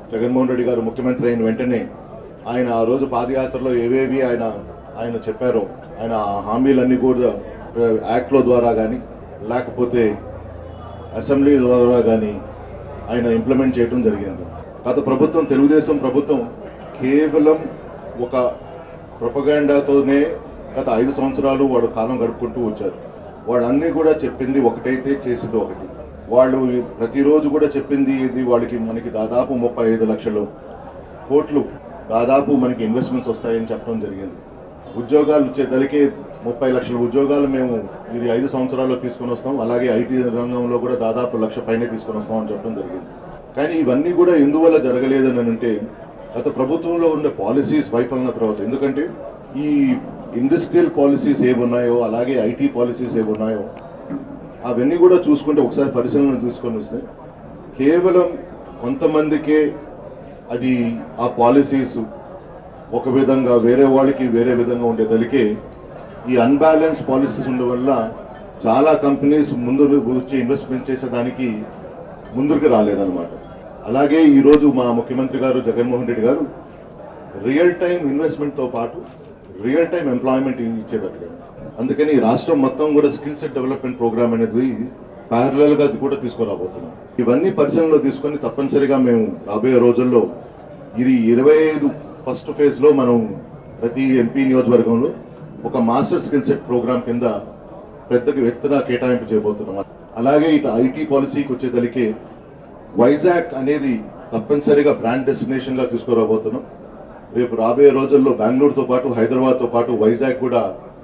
జగన్మోహన్ రెడ్డి గారు ముఖ్యమంత్రి అయిన వెంటనే ఆయన ఆ రోజు పాదయాత్రలో ఏవేవి ఆయన చెప్పారో ఆయన హామీలన్నీ కూడా యాక్ట్లో ద్వారా కానీ లేకపోతే అసెంబ్లీ ద్వారా కానీ ఆయన ఇంప్లిమెంట్ చేయడం జరిగింది. గత ప్రభుత్వం తెలుగుదేశం ప్రభుత్వం కేవలం ఒక ప్రొపగాండాతోనే గత 5 సంవత్సరాలు వాడు కాలం గడుపుకుంటూ వచ్చారు. వాళ్ళన్నీ కూడా చెప్పింది ఒకటైతే చేసింది ఒకటి. వాళ్ళు ప్రతిరోజు కూడా చెప్పింది ఇది మనకి దాదాపు 35 లక్షల కోట్లు దాదాపు మనకి ఇన్వెస్ట్మెంట్స్ వస్తాయని చెప్పడం జరిగింది. ఉద్యోగాలు వచ్చేదలికే 30 లక్షల ఉద్యోగాలు మేము ఇది 5 సంవత్సరాల్లో తీసుకొని వస్తాం. అలాగే ఐటీ రంగంలో కూడా దాదాపు 1 లక్ష పైనే తీసుకొని వస్తాం అని చెప్పడం జరిగింది. కానీ ఇవన్నీ కూడా ఎందువల్ల జరగలేదని అంటే గత ప్రభుత్వంలో ఉన్న పాలసీస్ వైఫల్యం తర్వాత. ఎందుకంటే ఈ ఇండస్ట్రియల్ పాలసీస్ ఏమున్నాయో అలాగే ఐటీ పాలసీస్ ఏమున్నాయో అవన్నీ కూడా చూసుకుంటే ఒకసారి పరిశీలన తీసుకొని వస్తే కేవలం కొంతమందికే అది ఆ పాలసీస్ ఒక విధంగా వేరే వాళ్ళకి వేరే విధంగా ఉండేదలికే ఈ అన్బ్యాలెన్స్ పాలసీస్ ఉండడం వల్ల చాలా కంపెనీస్ ముందు వచ్చి ఇన్వెస్ట్మెంట్ చేసేదానికి ముందుకు రాలేదన్నమాట. అలాగే ఈరోజు మా ముఖ్యమంత్రి గారు జగన్మోహన్ రెడ్డి గారు రియల్ టైం ఇన్వెస్ట్మెంట్తో పాటు రియల్ టైం ఎంప్లాయ్మెంట్ ఇచ్చేటట్టుగా అందుకని రాష్ట్రం మొత్తం కూడా స్కిల్ సెట్ డెవలప్మెంట్ ప్రోగ్రామ్ అనేది ప్యారలల్గా అది కూడా తీసుకురాబోతున్నాం. ఇవన్నీ పరిశీలనలో తీసుకొని తప్పనిసరిగా మేము రాబోయే రోజుల్లో ఇది 25 ఫస్ట్ ఫేజ్లో మనం ప్రతి ఎంపీ నియోజకవర్గంలో ఒక మాస్టర్ స్కిల్ సెట్ ప్రోగ్రామ్ కింద పెద్దగా ఎత్తున కేటాయింపు చేయబోతున్నాం. అలాగే ఇటు ఐటీ పాలసీకి వచ్చేదలికే వైజాగ్ అనేది తప్పనిసరిగా బ్రాండ్ డెస్టినేషన్గా తీసుకురాబోతున్నాం. రేపు రాబోయే రోజుల్లో బెంగళూరుతో పాటు హైదరాబాద్తో పాటు వైజాగ్ కూడా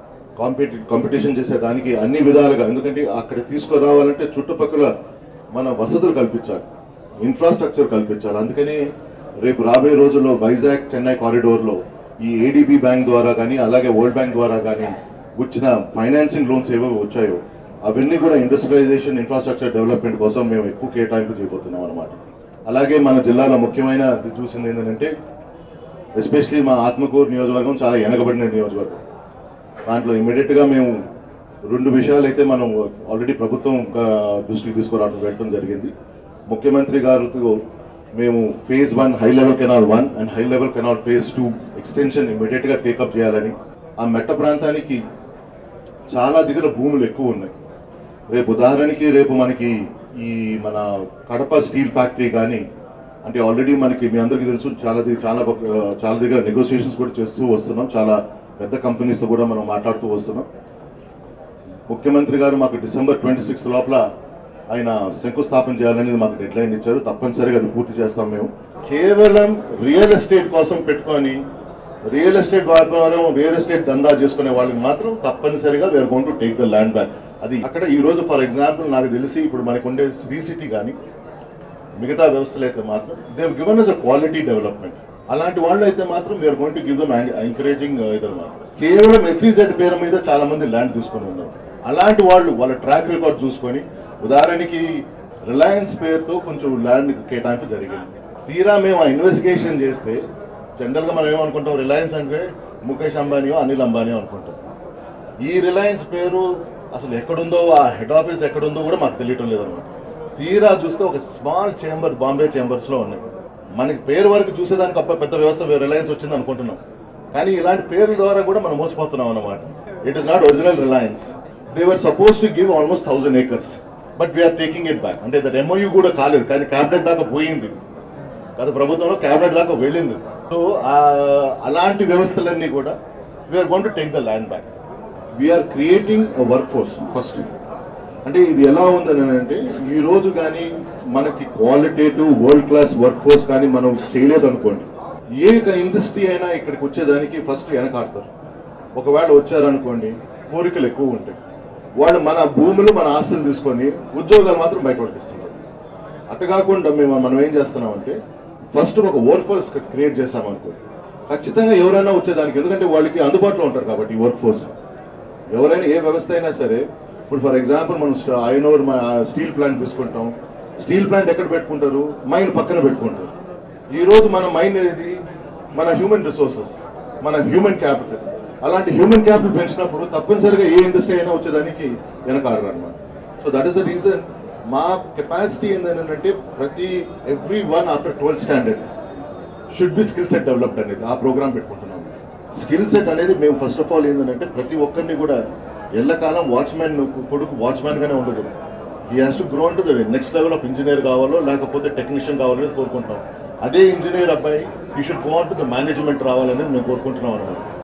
కాంపిటీషన్ చేసేదానికి అన్ని విధాలుగా, ఎందుకంటే అక్కడ తీసుకురావాలంటే చుట్టుపక్కల మన వసతులు కల్పించాలి, ఇన్ఫ్రాస్ట్రక్చర్ కల్పించాలి. అందుకని రేపు రాబోయే రోజుల్లో వైజాగ్ చెన్నై కారిడోర్లో ఈ ఏడీబీ బ్యాంక్ ద్వారా కానీ అలాగే వరల్డ్ బ్యాంక్ ద్వారా కానీ వచ్చిన ఫైనాన్సింగ్ లోన్స్ ఏవో వచ్చాయో అవన్నీ కూడా ఇండస్ట్రియలైజేషన్ ఇన్ఫ్రాస్ట్రక్చర్ డెవలప్మెంట్ కోసం మేము ఎక్కువ కేటాయింపు చేయబోతున్నాం అన్నమాట. అలాగే మన జిల్లాలో ముఖ్యమైన చూసింది ఏంటంటే ఎస్పెషలీ మా ఆత్మకూరు నియోజకవర్గం చాలా వెనకబడిన నియోజకవర్గం. దాంట్లో ఇమీడియట్గా మేము 2 విషయాలు అయితే మనం ఆల్రెడీ ప్రభుత్వం దృష్టికి తీసుకురావడం పెట్టడం జరిగింది. ముఖ్యమంత్రి గారితో మేము phase 1 high level canal 1 and high level canal phase 2 extension ఇమీడియట్గా టేకప్ చేయాలని. ఆ మెట్ట ప్రాంతానికి చాలా దగ్గర భూములు ఎక్కువ ఉన్నాయి. రేపు ఉదాహరణకి రేపు మనకి ఈ మన కడప స్టీల్ ఫ్యాక్టరీ కానీ అంటే ఆల్రెడీ మనకి మీ అందరికీ తెలుసు చాలా దగ్గర నెగోసియేషన్స్ కూడా చేస్తూ వస్తున్నాం. చాలా పెద్ద కంపెనీస్తో కూడా మనం మాట్లాడుతూ వస్తున్నాం. ముఖ్యమంత్రి గారు మాకు డిసెంబర్ 26 లోపల ఆయన శంకుస్థాపన చేయాలనేది మాకు డెడ్ లైన్ ఇచ్చారు. తప్పనిసరిగా అది పూర్తి చేస్తాం. మేము కేవలం రియల్ ఎస్టేట్ కోసం పెట్టుకొని రియల్ ఎస్టేట్ వ్యాపారం రియల్ ఎస్టేట్ దందా చేసుకునే వాళ్ళకి మాత్రం తప్పనిసరిగా we're going to take the land back. అది అక్కడ ఈ రోజు ఫర్ ఎగ్జాంపుల్ నాకు తెలిసి ఇప్పుడు మనకు ఉండే శ్రీ సిటీ కానీ మిగతా వ్యవస్థలు అయితే మాత్రం they have given us a quality development. అలాంటి వాళ్ళు అయితే మాత్రం we're going to give them encouraging ఇదన్నమాట. కేవలం ఎస్సీజెడ్ పేరు మీద చాలా మంది ల్యాండ్ తీసుకొని ఉన్నారు. అలాంటి వాళ్ళ ట్రాక్ రికార్డ్ చూసుకొని ఉదాహరణకి రిలయన్స్ పేరుతో కొంచెం ల్యాండ్ కేటాయింపు జరిగింది. తీరా మేము ఆ ఇన్వెస్టిగేషన్ చేస్తే జనరల్గా మనం ఏమనుకుంటాం, రిలయన్స్ అంటే ముఖేష్ అంబానీయో అనిల్ అంబానీయో అనుకుంటాం. ఈ రిలయన్స్ పేరు అసలు ఎక్కడుందో ఆ హెడ్ ఆఫీస్ ఎక్కడుందో కూడా మాకు తెలియటం లేదన్నమాట. తీరా చూస్తే ఒక స్మాల్ చేంబర్ బాంబే చేంబర్స్లో ఉన్నాయి. మనకి పేరు వరకు చూసేదానికి అప్ప పెద్ద వ్యవస్థ రిలయన్స్ వచ్చింది అనుకుంటున్నాం. కానీ ఇలాంటి పేర్ల ద్వారా కూడా మనం మోసపోతున్నాం అన్నమాట. It is not original Reliance. They were supposed to give almost 1000 acres but we're taking it back. అంటే దట్ ఎంఓయూ కూడా కాలేదు కానీ క్యాబినెట్ దాకా పోయింది. గత ప్రభుత్వంలో క్యాబినెట్ దాకా వెళ్ళింది. సో అలాంటి వ్యవస్థలన్నీ కూడా we're going to take the land back. We're creating a work force first. అంటే ఇది ఎలా ఉందని అంటే ఈరోజు కానీ మనకి qualitative world class work force కానీ మనం చేయలేదు అనుకోండి, ఏ ఇండస్ట్రీ అయినా ఇక్కడికి వచ్చేదానికి ఫస్ట్ వెనకాడతారు. ఒకవేళ వచ్చారనుకోండి కోరికలు ఎక్కువ ఉంటాయి. వాళ్ళు మన భూములు మన ఆస్తులు తీసుకొని ఉద్యోగాలు మాత్రం బయటపడిస్తున్నారు. అట్ట కాకుండా మనం ఏం చేస్తున్నామంటే ఫస్ట్ ఒక వర్క్ ఫోర్స్ క్రియేట్ చేస్తామనుకోండి ఖచ్చితంగా ఎవరైనా వచ్చేదానికి, ఎందుకంటే వాళ్ళకి అందుబాటులో ఉంటారు కాబట్టి ఈ వర్క్ ఫోర్స్. ఎవరైనా ఏ వ్యవస్థ అయినా సరే ఇప్పుడు ఫర్ ఎగ్జాంపుల్ మనం ఐనోర్ స్టీల్ ప్లాంట్ తీసుకుంటాం. స్టీల్ ప్లాంట్ ఎక్కడ పెట్టుకుంటారు? మైన్ పక్కన పెట్టుకుంటారు. ఈరోజు మన మైన్ ఏది? మన హ్యూమన్ రిసోర్సెస్, మన హ్యూమన్ క్యాపిటల్. అలాంటి హ్యూమన్ క్యాపిటల్ పెంచినప్పుడు తప్పనిసరిగా ఏ ఇండస్ట్రీ అయినా వచ్చేదానికి వెనకాడరు అనమాట. So that is the reason మా కెపాసిటీ ఏంటంటే every one after 12th standard should be skill set developed అనేది ఆ ప్రోగ్రామ్ పెట్టుకుంటున్నాం. స్కిల్ సెట్ అనేది మేము ఫస్ట్ ఆఫ్ ఆల్ ఏంటంటే ప్రతి ఒక్కరిని కూడా ఎల్లకాలం వాచ్మెన్ కొడుకు వాచ్మెన్గానే ఉండదు. He has to grow to the next level of engineer కావాలో లేకపోతే టెక్నీషియన్ కావాలనేది కోరుకుంటున్నాం. అదే ఇంజనీర్ అబ్బాయి ఈ should go on to the management రావాలనేది మేము కోరుకుంటున్నాం అన్నమాట.